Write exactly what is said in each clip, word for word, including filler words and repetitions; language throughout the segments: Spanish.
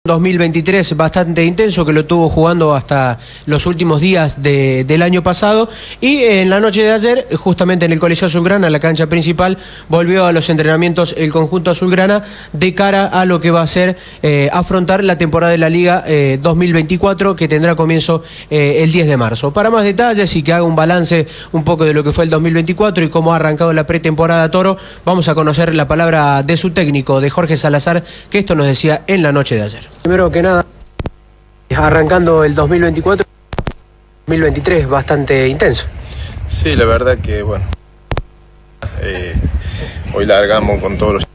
dos mil veintitrés bastante intenso que lo tuvo jugando hasta los últimos días de, del año pasado, y en la noche de ayer, justamente en el Coliseo Azulgrana, la cancha principal, volvió a los entrenamientos el conjunto azulgrana de cara a lo que va a ser eh, afrontar la temporada de la Liga eh, dos mil veinticuatro, que tendrá comienzo eh, el diez de marzo. Para más detalles y que haga un balance un poco de lo que fue el dos mil veinticuatro y cómo ha arrancado la pretemporada Toro, vamos a conocer la palabra de su técnico, de Jorge Salazar, que esto nos decía en la noche de ayer. Primero que nada, arrancando el dos mil veinticuatro, dos mil veintitrés bastante intenso. Sí, la verdad que bueno, eh, hoy largamos con todos los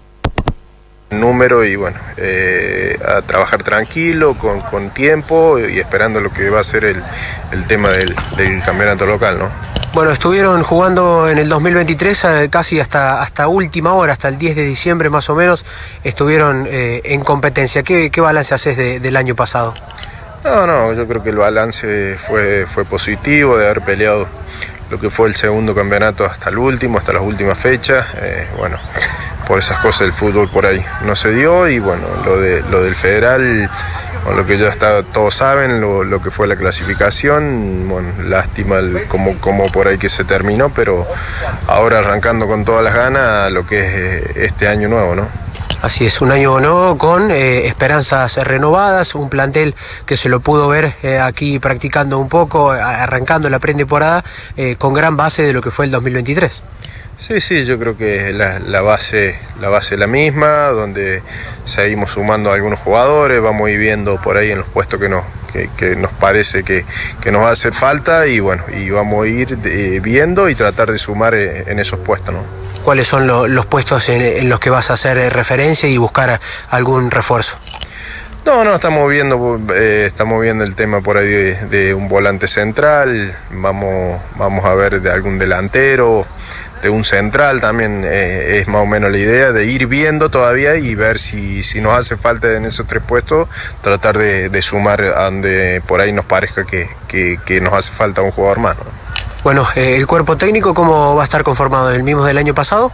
números y bueno, eh, a trabajar tranquilo, con, con tiempo y esperando lo que va a ser el, el tema del, del campeonato local, ¿no? Bueno, estuvieron jugando en el dos mil veintitrés casi hasta, hasta última hora, hasta el diez de diciembre más o menos, estuvieron eh, en competencia. ¿Qué, qué balance haces de, del año pasado? No, no, yo creo que el balance fue, fue positivo, de haber peleado lo que fue el segundo campeonato hasta el último, hasta las últimas fechas. Eh, bueno, por esas cosas el fútbol por ahí no se dio, y bueno, lo, de, lo del federal, con lo que ya está, todos saben, lo, lo que fue la clasificación, bueno, lástima el, como, como por ahí que se terminó, pero ahora arrancando con todas las ganas lo que es este año nuevo, ¿no? Así es, un año nuevo con eh, esperanzas renovadas, un plantel que se lo pudo ver eh, aquí practicando un poco, arrancando la pretemporada, eh, con gran base de lo que fue el dos mil veintitrés. Sí, sí, yo creo que la, la base la base es la misma, donde seguimos sumando a algunos jugadores, vamos a ir viendo por ahí en los puestos que nos, que, que nos parece que, que nos va a hacer falta, y bueno, y vamos a ir eh, viendo y tratar de sumar eh, en esos puestos, ¿no? ¿Cuáles son lo, los puestos en, en los que vas a hacer referencia y buscar algún refuerzo? No, no, estamos viendo, eh, estamos viendo el tema por ahí de, de un volante central, vamos, vamos a ver de algún delantero, de un central también, eh, es más o menos la idea de ir viendo todavía y ver si, si nos hace falta en esos tres puestos, tratar de, de sumar a donde por ahí nos parezca que, que, que nos hace falta un jugador más, ¿no? Bueno, eh, ¿el cuerpo técnico cómo va a estar conformado? ¿El mismo del año pasado?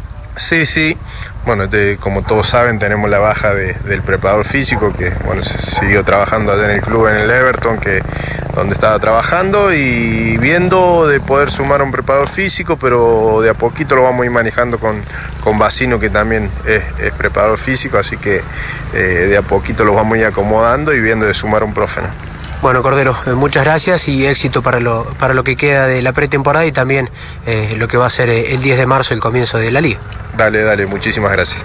Sí, sí. Bueno, de, como todos saben, tenemos la baja de, del preparador físico, que bueno, siguió trabajando allá en el club, en el Everton, que donde estaba trabajando, y viendo de poder sumar un preparador físico, pero de a poquito lo vamos a ir manejando con, con Bacino, que también es, es preparador físico, así que eh, de a poquito lo vamos a ir acomodando y viendo de sumar un profe, ¿no? Bueno, Cordero, eh, muchas gracias y éxito para lo, para lo que queda de la pretemporada y también eh, lo que va a ser eh, el diez de marzo, el comienzo de la Liga. Dale, dale, muchísimas gracias.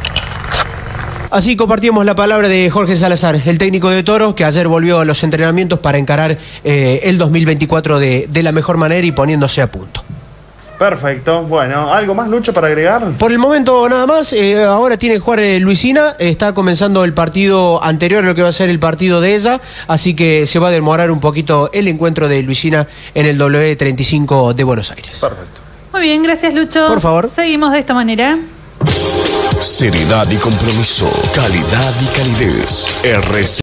Así compartimos la palabra de Jorge Salazar, el técnico de Toro, que ayer volvió a los entrenamientos para encarar eh, el dos mil veinticuatro de, de la mejor manera y poniéndose a punto. Perfecto, bueno, ¿algo más, Lucho, para agregar? Por el momento nada más, eh, ahora tiene que jugar eh, Luisina, está comenzando el partido anterior a lo que va a ser el partido de ella, así que se va a demorar un poquito el encuentro de Luisina en el W treinta y cinco de Buenos Aires. Perfecto. Muy bien, gracias, Lucho. Por favor. Seguimos de esta manera. Seriedad y compromiso, calidad y calidez. R C